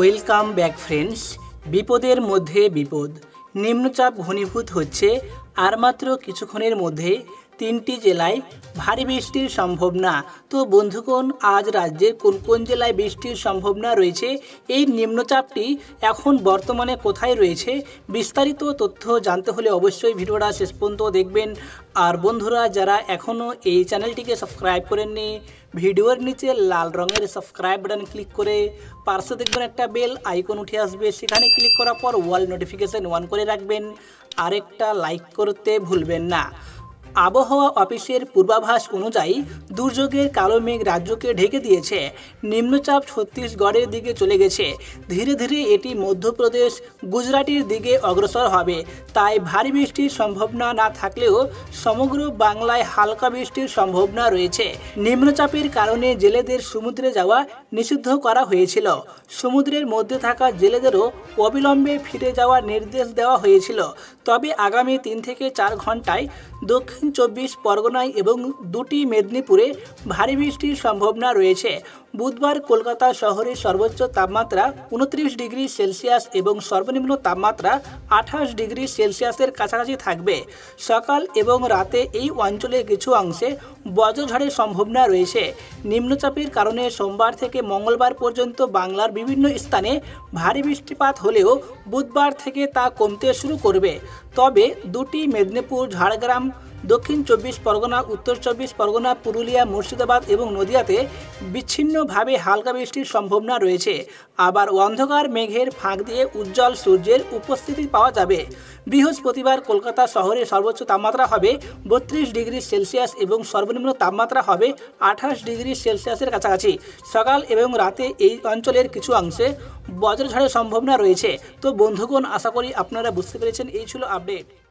Welcome back friends. বিপদের মধ্যে বিপদ, নিম্নচাপ ঘনীভূত হচ্ছে আর মাত্র কিছুক্ষণের মধ্যে তিনটি জেলায় ভারী বৃষ্টির সম্ভাবনা। তো বন্ধুগণ, আজ রাজ্যের কোন কোন জেলায় বৃষ্টির সম্ভাবনা রয়েছে, এই নিম্নচাপটি এখন বর্তমানে কোথায় রয়েছে, বিস্তারিত তথ্য জানতে হলে অবশ্যই ভিডিওটা শেষ পর্যন্ত দেখবেন। আর বন্ধুরা, যারা এখনও এই চ্যানেলটিকে সাবস্ক্রাইব করেননি, ভিডিওর নিচে লাল রঙের সাবস্ক্রাইব বাটন ক্লিক করে পাশে দেখবেন একটা বেল আইকন উঠে আসবে, সেখানে ক্লিক করার পর ওয়াল নোটিফিকেশন অন করে রাখবেন। আরেকটা লাইক করতে ভুলবেন না। আবহাওয়া অফিসের পূর্বাভাস অনুযায়ী দুর্যোগের কালো মেঘ রাজ্যকে ঢেকে দিয়েছে। নিম্নচাপ ছত্তিশগড়ের দিকে চলে গেছে। ধীরে ধীরে এটি মধ্যপ্রদেশ, গুজরাটের দিকে অগ্রসর হবে। তাই ভারী বৃষ্টির সম্ভাবনা না থাকলেও সমগ্র বাংলায় হালকা বৃষ্টির সম্ভাবনা রয়েছে। নিম্নচাপের কারণে জেলেদের সমুদ্রে যাওয়া নিষিদ্ধ করা হয়েছিল। সমুদ্রের মধ্যে থাকা জেলেদেরও অবিলম্বে ফিরে যাওয়ার নির্দেশ দেওয়া হয়েছিল। তবে আগামী 3 থেকে 4 ঘন্টায় দক্ষিণ 24 পরগনায় এবং 2টি মেদিনীপুরে ভারী বৃষ্টির সম্ভাবনা রয়েছে। বুধবার কলকাতা শহরের সর্বোচ্চ তাপমাত্রা 29 ডিগ্রি সেলসিয়াস এবং সর্বনিম্ন তাপমাত্রা 28 ডিগ্রি সেলসিয়াসের কাছাকাছি থাকবে। সকাল এবং রাতে এই অঞ্চলের কিছু অংশে বজ্রঝড়ের সম্ভাবনা রয়েছে। নিম্নচাপের কারণে সোমবার থেকে মঙ্গলবার পর্যন্ত বাংলার বিভিন্ন স্থানে ভারী বৃষ্টিপাত হলেও বুধবার থেকে তা কমতে শুরু করবে। তবে 2টি মেদিনীপুর, ঝাড়গ্রাম, দক্ষিণ 24 পরগনা, উত্তর 24 পরগনা, পুরুলিয়া, মুর্শিদাবাদ এবং নদিয়াতে বিচ্ছিন্নভাবে হালকা বৃষ্টির সম্ভাবনা রয়েছে। আবার অন্ধকার মেঘের ফাঁক দিয়ে উজ্জ্বল সূর্যের উপস্থিতি পাওয়া যাবে। বৃহস্পতিবার কলকাতা শহরে সর্বোচ্চ তাপমাত্রা হবে 32 ডিগ্রি সেলসিয়াস এবং সর্বনিম্ন তাপমাত্রা হবে 28 ডিগ্রি সেলসিয়াসের কাছাকাছি। সকাল এবং রাতে এই অঞ্চলের কিছু অংশে বজ্রঝড়ের সম্ভাবনা রয়েছে। তো বন্ধুগণ, আশা করি আপনারা বুঝতে পেরেছেন। এই ছিল আপডেট।